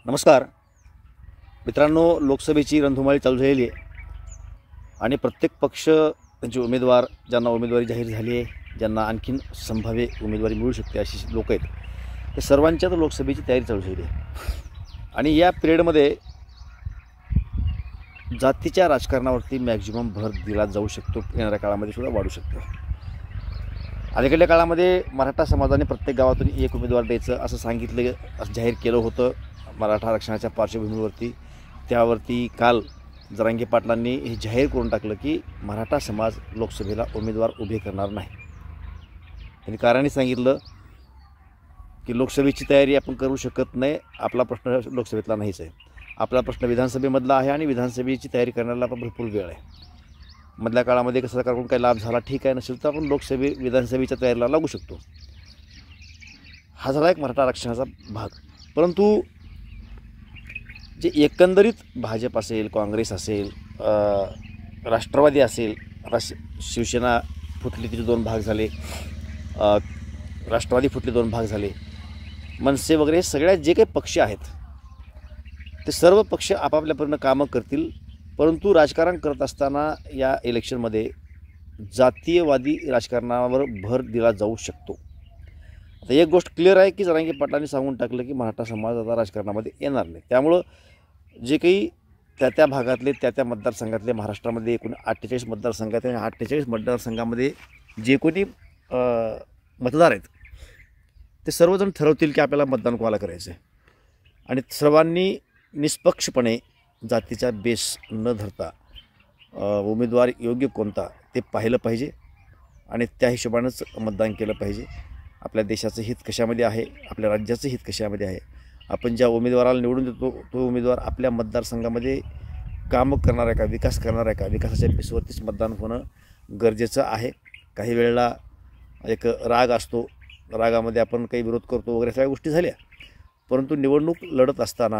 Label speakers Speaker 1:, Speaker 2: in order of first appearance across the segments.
Speaker 1: नमस्कार मित्रांनो, लोकसभेची रणधुमाळी चालू झालेली आहे आणि प्रत्येक पक्ष त्यांचे उमेदवार ज्यांना उमेदवारी जाहीर झाली आहे, ज्यांना आणखीन संभाव्य उमेदवारी मिळू शकते अशी लोक आहेत, ते सर्वांच्याच लोकसभेची तयारी चालू झाली आहे। आणि या पिरियडमध्ये जातीच्या राजकारणावरती मॅक्झिमम भर दिला जाऊ शकतो, येणाऱ्या काळामध्ये सुद्धा वाढू शकतो। अलीकडल्या काळामध्ये मराठा समाजाने प्रत्येक गावातून एक उमेदवार द्यायचं असं सांगितलं, असं जाहीर केलं होतं मराठा आरक्षणाच्या पार्श्वभूमीवरती। त्यावरती काल जरांगे पाटलांनी हे जाहीर करून टाकलं की मराठा समाज लोकसभेला उमेदवार उभे करणार नाही। त्यांनी कारणाने सांगितलं की लोकसभेची तयारी आपण करू शकत नाही, आपला प्रश्न लोकसभेतला नाहीच आहे, आपला प्रश्न विधानसभेमधला आहे आणि विधानसभेची तयारी करण्याला आपण भरपूर वेळ आहे। मधल्या काळामध्ये कसं सरकारकडून काही लाभ झाला ठीक आहे, नसेल तर आपण विधानसभेच्या तयारीला लागू शकतो। हा झाला एक मराठा आरक्षणाचा भाग। परंतु जे एकंदरीत भाजप असेल, काँग्रेस असेल, राष्ट्रवादी असेल, आता शिवसेना फुटली, तिचे दोन भाग झाले, राष्ट्रवादी फुटले, दोन भाग झाले, मनसे वगैरे सगळ्या जे काही पक्ष आहेत ते सर्व पक्ष आपापल्यापर्यंत कामं करतील। परंतु राजकारण करत असताना या इलेक्शनमध्ये जातीयवादी राजकारणावर भर दिला जाऊ शकतो। आता एक गोष्ट क्लिअर आहे की जरांगे पाटलांनी सांगून टाकलं की मराठा समाज आता राजकारणामध्ये येणार नाही। त्यामुळं जे काही त्या भागातले त्या मतदारसंघातले, महाराष्ट्रामध्ये एकूण 48 मतदारसंघ आहेत, आणि 48 मतदारसंघामध्ये जे कोणी मतदार आहेत ते सर्वजण ठरवतील की आपल्याला मतदान कोणाला करायचं आहे, आणि सर्वांनी निष्पक्षपणे जातीचा बेस न धरता उमेदवार योग्य कोणता ते पाहिलं पाहिजे आणि त्या हिशोबानंच मतदान केलं पाहिजे। आपल्या देशाचं हित कशामध्ये आहे, आपल्या राज्याचं हित कशामध्ये आहे, आपण ज्या उमेदवाराला निवडून देतो तो उमेदवार आपल्या मतदारसंघामध्ये कामं करणार आहे का, विकास करणार आहे का, विकासाच्या बेसवरतीच मतदान होणं गरजेचं आहे। काही वेळेला एक राग असतो, रागामध्ये आपण काही विरोध करतो वगैरे सगळ्या गोष्टी झाल्या, परंतु निवडणूक लढत असताना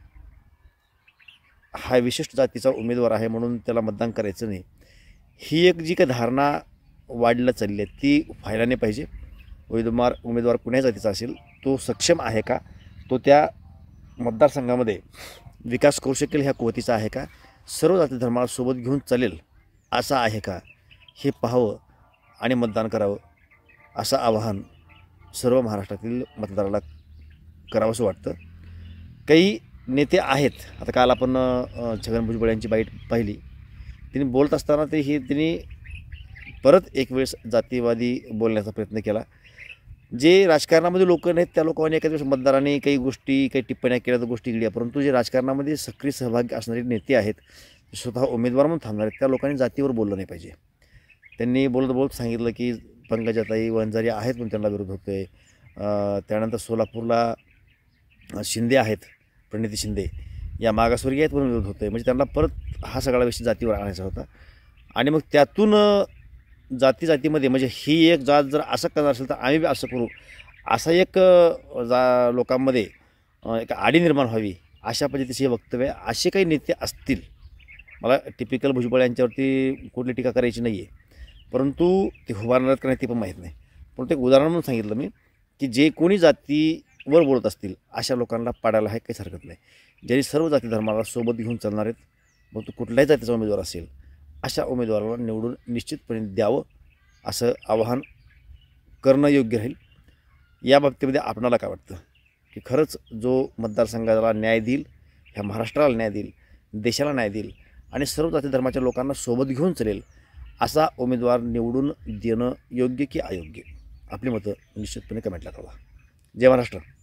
Speaker 1: हा विशिष्ट जातीचा उमेदवार आहे म्हणून त्याला मतदान करायचं नाही, ही एक जी काही धारणा वाढला चालली आहे ती व्हायला नाही पाहिजे। उमेदवार कुण्या जातीचा असेल तो सक्षम आहे का, तो त्या मतदारसंघामध्ये विकास करू शकेल ह्या कुवतीचा आहे का, सर्व जाती धर्माला सोबत घेऊन चालेल असा आहे का, हे पाहावं आणि मतदान करावं असं आवाहन सर्व महाराष्ट्रातील मतदाराला करावंसं वाटतं। काही नेते आहेत, आता काल आपण छगन भुजबळ यांची बाईट पाहिली, तिने बोलत असताना तिने परत एक वेळेस जातीवादी बोलण्याचा प्रयत्न केला। जे राजकारणामध्ये लोक नाहीत त्या लोकांनी एखाद्या वेळेस मतदारांनी काही गोष्टी, काही टिप्पण्या केल्या तर गोष्टी गिळल्या, परंतु जे राजकारणामध्ये सक्रिय सहभागी असणारे नेते आहेत, स्वतः उमेदवार म्हणून थांबणारे, त्या लोकांनी जातीवर बोललं नाही पाहिजे। त्यांनी बोलत सांगितलं की पंकजाताई वंजारी आहेत पण त्यांना विरोध होतो आहे, त्यानंतर सोलापूरला शिंदे आहेत, प्रणिती शिंदे या मागासवर्गीय आहेत म्हणून विरोध होतो आहे, म्हणजे त्यांना परत हा सगळा विषय जातीवर आणायचा होता। आणि मग त्यातून जातीमध्ये म्हणजे ही एक जात जर असं करणार असेल तर आम्ही बी असं करू, असा एक लोकांमध्ये एक आडी निर्माण व्हावी अशा पद्धतीचे हे वक्तव्य, असे काही नेते असतील, मला टिपिकल भुजबळ यांच्यावरती कुठली टीका करायची नाही आहे, परंतु ते उभारणार का नाही ते पण माहीत नाही, पण ते उदाहरण म्हणून सांगितलं मी की जे कोणी जातीवर बोलत असतील अशा लोकांना पाडायला आहे काहीच हरकत नाही। ज्यांनी सर्व जाती धर्माला सोबत घेऊन चालणार आहेत, मग तो कुठल्याही जातीचा उमेदवार असेल अशा उमेदवाराला निवडून निश्चितपणे द्यावं असं आवाहन करणं योग्य राहील। या बाबतीमध्ये आपणाला काय वाटतं की खरंच जो मतदारसंघाला न्याय देईल, ह्या महाराष्ट्राला न्याय देईल, देशाला न्याय देईल आणि सर्व जाती धर्माच्या लोकांना सोबत घेऊन चालेल असा उमेदवार निवडून देणं योग्य की अयोग्य, आपली मतं निश्चितपणे कमेंटला कळवा। जय महाराष्ट्र।